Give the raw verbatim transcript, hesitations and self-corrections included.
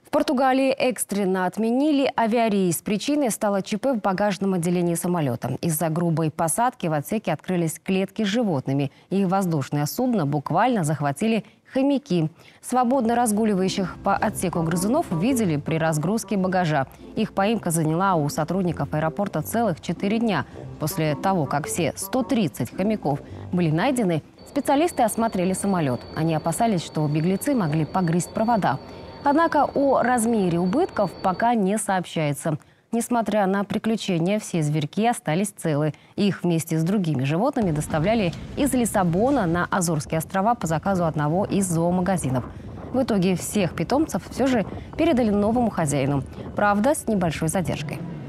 В Португалии экстренно отменили авиарейс. Причиной стало ЧП в багажном отделении самолета. Из-за грубой посадки в отсеке открылись клетки с животными. Их воздушное судно буквально захватили хомяки. Свободно разгуливающих по отсеку грызунов видели при разгрузке багажа. Их поимка заняла у сотрудников аэропорта целых четыре дня. После того, как все сто тридцать хомяков были найдены, специалисты осмотрели самолет. Они опасались, что беглецы могли погрызть провода. Однако о размере убытков пока не сообщается. Несмотря на приключения, все зверьки остались целы. Их вместе с другими животными доставляли из Лиссабона на Азорские острова по заказу одного из зоомагазинов. В итоге всех питомцев все же передали новому хозяину. Правда, с небольшой задержкой.